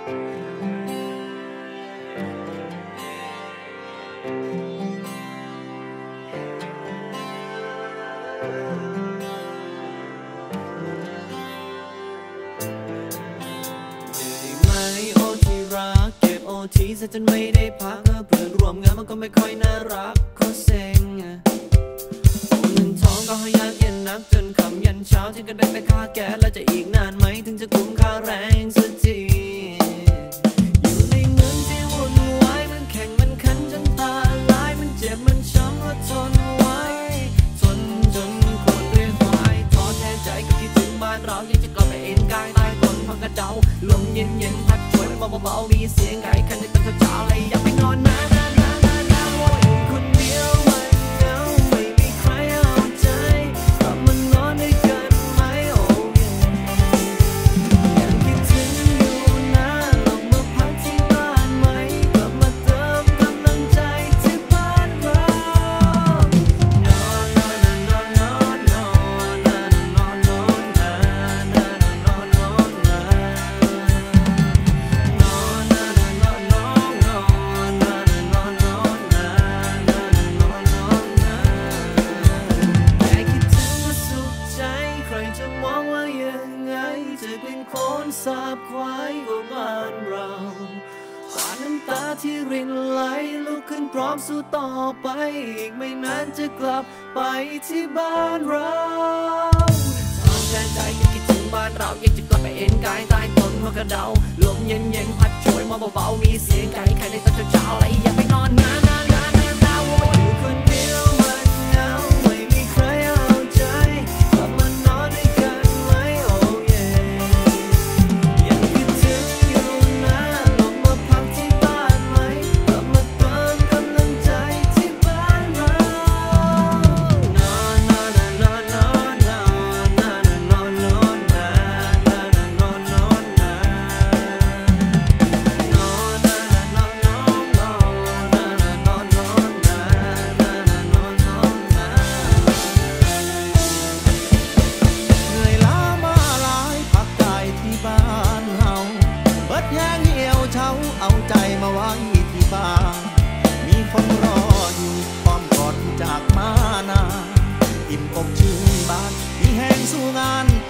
ทีซะจนไม่ได้พักเพื่อนร่วมงานมันก็ไม่ค่อยน่ารักโคตรเซ็งเงินทองก็หายากเย็นนักจนค่ำยันเช้าฉันก็ได้ไปค่าแก๊สแล้วจะอีกนานไหมถึงจะคุ้มค่าแรงสักทีอยู่ในเมืองที่วุ่นวายมันแข่งมันขันจนตาลายมันเจ็บมันช้ำว่าทนไว้ทนจนคนเรียกวายท้อแท้ใจก็คิดถึงบ้านเราอยากจะกลับไปเอ็นกายใต้ต้นพักกระเดาลมเย็นๆพัดช่วยเบาๆมีเสียงไก่คันในตอนเช้าเลยอยากไปนอนนะคนเดียวมันเหงาไม่มีใครเอาใจกลับมานอนด้วยกันไหมโอ้ยังคิดถึงอยู่นะลองมาพักที่บ้านไหมกลับมาเติมกำลังใจที่บ้านเรานอนนอนนอนนอนนอนนอนนอนนอนนอนนอนคนสาบควายกว่าบ้านเรากว่าน้ำตาที่รินไหลลุกขึ้นพร้อมสู้ต่อไปอีกไม่นานจะกลับไปที่บ้านเราท้องแทนใจยังคิดถึงบ้านเราอยากจะกลับไปเอ็นกายใต้ต้นมะกระเดาลมเย็นๆพัดช่วยมาเบาๆมีเสียงไก่ไข่ในตอนเช้าๆอะไรอยากไปนอนนะอยู่คนเดียวมันเหงาไม่มีใครเอาใจกลับมานอนด้วยกันไหมโอ้เย่ยังคิดถึงอยู่นะลองมาพักที่บ้านไหมกลับมาเติมกำลังใจที่บ้านเรานอนนอนนอนนอนนอนนอนนอนนอนนอนนอนนอนเอาใจมาไว้ที่บ้านมีคนรออยู่พร้อมกอดจากมานาอิ่มอกชื่นบานมีแห้งสู้งาน